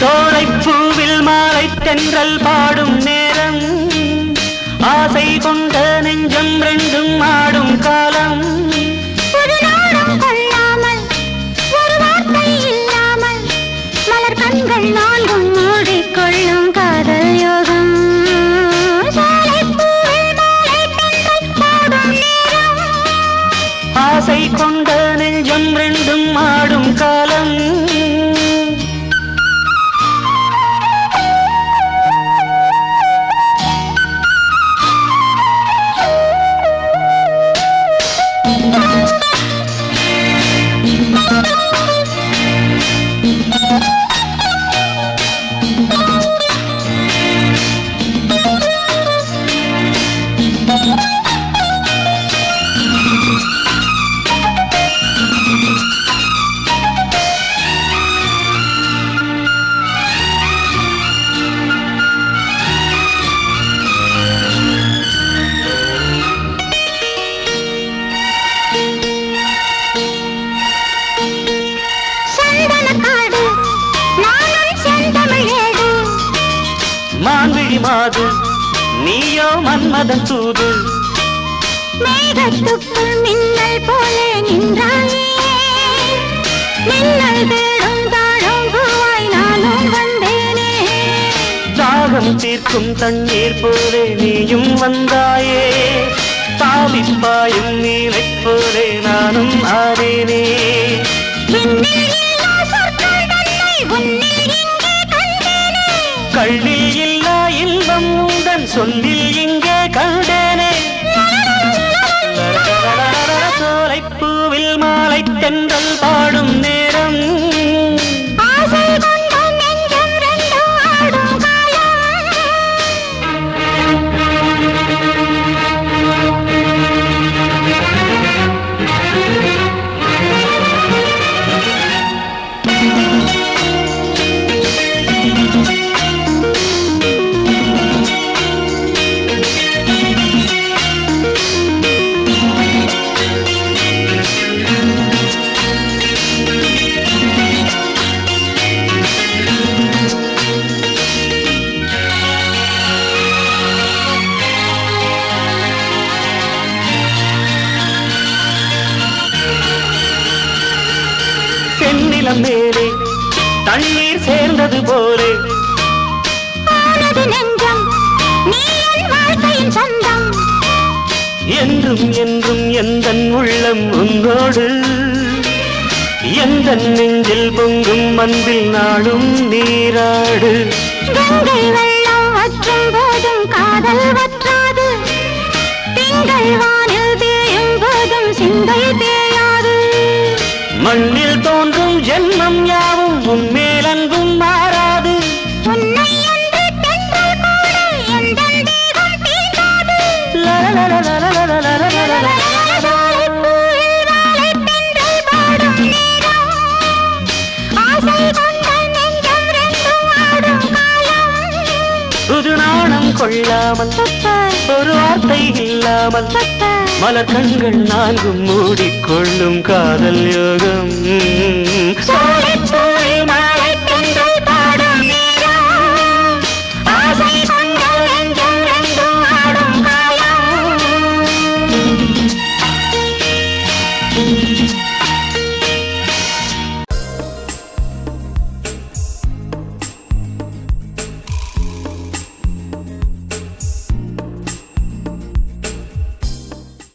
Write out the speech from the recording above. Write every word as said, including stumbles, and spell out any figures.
சோலைப்பூவில் மாலை தென்றல் பாடும் நேரம் ஆசை கொண்ட நெஞ்சம் ரெண்டும் ஆடும் காலம் ஒரு நாளும் கொள்ளாமல் ஒரு வார்த்தை இல்லாமல் மலர் கண்கள் நான்கும் மூடிக்கொள்ளும் காதல் யோகம் சோலைப்பூவில் மாலை தென்றல் பாடும் நேரம் ஆசை கொண்ட நெஞ்சம் ரெண்டும் ஆடும் காலம் மான்விழி மாது நீயோ மன்மதன் தூது மேகத்துக்குள் மின்னல் போலே நின்றாயே மின்னல் தேடும் தாழம் பூவாய் நானும் வந்தேனே தாகம் தீர்க்கும் தண்ணீர் போலே நீயும் வந்தாயே தாவிப்பாயும் நீலைப் போலே நானும் ஆனேனே கள்ளில் இல்லா இன்பம் உந்தன் சொல்லில் இங்கே கண்டேனே சோலைப்பூவில் மாலை தென்றல் பாடும் நேரம் செந்நிலம் மேலே தண்ணீர் சேர்ந்தது போலே நெஞ்சம் நீ என் வாழ்க்கையின் சொந்தம் என்றும் என்றும் எந்தன் உள்ளம் உன்னோடு எந்தன் நெஞ்சில் பொங்கும் மந்தில் நாடும் நீராடு கங்கை வெள்ளம் வற்றும் போதும் காதல் வற்றாது திங்கள் வானில் தேயும் போதும் சிந்தை தேயாது மண்ணில் தோன்றும் ஜென்மம் யாவும் உன்மேல் அன்பும் மாறாது உன்னை என்று தென்றல் கூட எந்தன் தேகம் தீண்டாது சோலைப்பூவில் மாலை தென்றல் பாடும் நேரம் ஆசை கொண்ட நெஞ்சம் ரெண்டும் ஆடும் காலம் புது நாணம் கொள்ளாமல் ஒரு வார்த்தை இல்லாமல் மலர் கண்கள் நான்கும் மூடிக்கொள்ளும் காதல் யோகம்